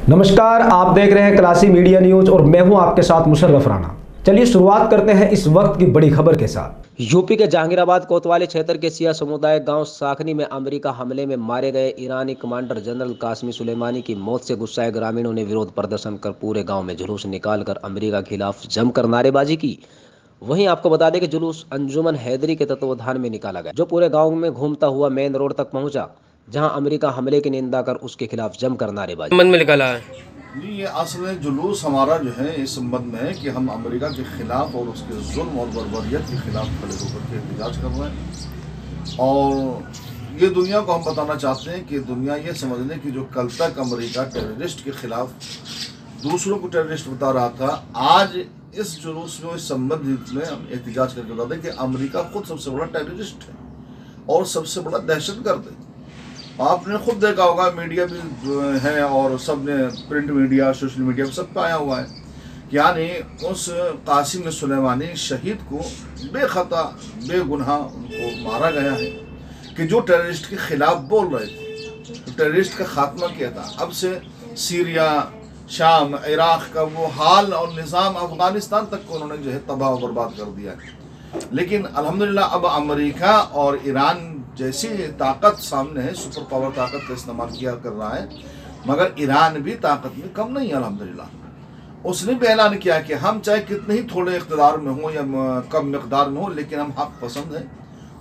नमस्कार, आप देख रहे हैं क्लासी मीडिया न्यूज और मैं हूं आपके साथ मुशर्रफ राणा। चलिए शुरुआत करते हैं इस वक्त की बड़ी खबर के साथ। यूपी के जहांगीराबाद कोतवाली क्षेत्र के सिया समुदाय गांव साखनी में अमेरिका हमले में मारे गए ईरानी कमांडर जनरल कासिम सुलेमानी की मौत से गुस्साए ग्रामीणों ने विरोध प्रदर्शन कर पूरे गांव में जुलूस निकालकर अमेरिका के खिलाफ जमकर नारेबाजी की। वहीं आपको बता दें कि जुलूस अंजुमन हैदरी के तत्वावधान में निकाला गया, जो पूरे गांव में घूमता हुआ मेन रोड तक पहुंचा, जहां अमेरिका हमले की निंदा कर उसके खिलाफ जमकर नारेबाजी संबंध में निकाला है। जी, ये असल जुलूस हमारा जो है इस संबंध में है कि हम अमेरिका के खिलाफ और उसके जुल्म और बर्बरियत के खिलाफ खड़े होकर के एहतजाज कर रहे हैं। और ये दुनिया को हम बताना चाहते हैं कि दुनिया ये समझ ले कि जो कल तक अमेरिका टेररिस्ट के खिलाफ दूसरों को टेररिस्ट बता रहा था, आज इस जुलूस में इस संबंधित में हम एहतजाज करके बता दें कि अमेरिका खुद सबसे बड़ा टेररिस्ट है और सबसे बड़ा दहशतगर्द है। आपने खुद देखा होगा, मीडिया भी है और सब ने, प्रिंट मीडिया, सोशल मीडिया सब पे आया हुआ है, यानी उस कासिम सुलेमानी शहीद को बेखता बेगुनाह उनको मारा गया है कि जो टेररिस्ट के खिलाफ बोल रहे थे, तो टेररिस्ट का खात्मा किया था। अब से सीरिया, शाम, इराक का वो हाल और निज़ाम, अफगानिस्तान तक को उन्होंने जो है तबाह और बर्बाद कर दिया है। लेकिन अल्हम्दुलिल्लाह अब अमेरिका और ईरान जैसी ताकत सामने है, सुपर पावर ताकत का इस्तेमाल किया कर रहा है, मगर ईरान भी ताकत में कम नहीं है अल्हम्दुलिल्लाह। उसने भी ऐलान किया कि हम चाहे कितने ही थोड़े इक़्तिदार में हो या कम मिक़दार में हो, लेकिन हम हक़ पसंद हैं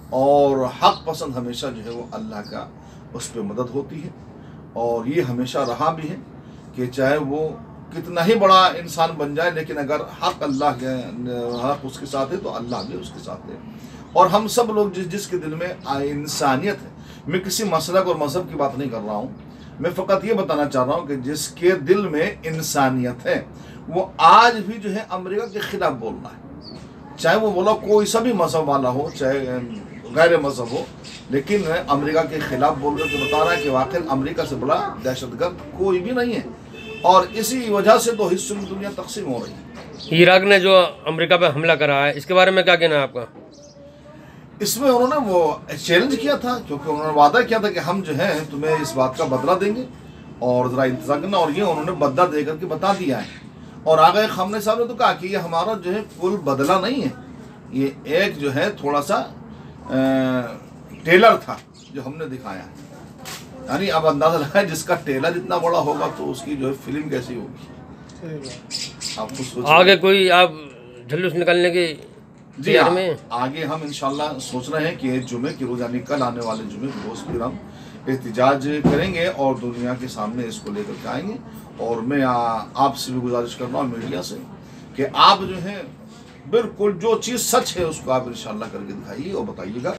और हक़ पसंद हमेशा जो है वो अल्लाह का उस पर मदद होती है। और ये हमेशा रहा भी है कि चाहे वो कितना ही बड़ा इंसान बन जाए, लेकिन अगर हक़ अल्लाह के हक़ उसके साथ है तो अल्लाह भी उसके साथ है। और हम सब लोग जिसके दिल में इंसानियत है, मैं किसी मसलक और मज़हब की बात नहीं कर रहा हूँ, मैं फ़कत ये बताना चाह रहा हूँ कि जिसके दिल में इंसानियत है वो आज भी जो है अमेरिका के ख़िलाफ़ बोल रहा है, चाहे वो बोला कोई सा भी मज़हब वाला हो, चाहे गैर मज़हब हो, लेकिन अमेरिका के ख़िलाफ़ बोल कर के बता रहा है कि वाकई अमेरिका से बड़ा दहशतगर्द कोई भी नहीं है। और इसी वजह से तो हिस्सों में दुनिया तकसीम हो रही है। इराक ने जो अमेरिका पे हमला करा है, इसके बारे में क्या कहना है आपका? इसमें उन्होंने वो चैलेंज किया था, क्योंकि उन्होंने वादा किया था कि हम जो है तुम्हें इस बात का बदला देंगे और ज़रा इंतज़ार करना, और ये उन्होंने बदला दे करके बता दिया है। और आगे खामने साहब ने तो कहा कि ये हमारा जो है कुल बदला नहीं है, ये एक जो है थोड़ा सा टेलर था जो हमने दिखाया है। यानी अब अंदाजा लगाए जिसका टेलर इतना बड़ा होगा तो उसकी जो है फिल्म कैसी होगी, आपको सोचिए। आगे कोई आप जुलूस निकालने की जी हाँ, आगे हम इंशाल्लाह सोच रहे हैं कि जुमे की रोज़, यानी कल आने वाले जुमे के रोज़ फिर हम एहतिजाज करेंगे और दुनिया के सामने इसको लेकर के आएंगे। और मैं आपसे भी गुजारिश कर रहा हूँ, मीडिया से, कि आप जो है बिल्कुल जो चीज़ सच है उसको आप इंशाल्लाह करके दिखाइए और बताइएगा।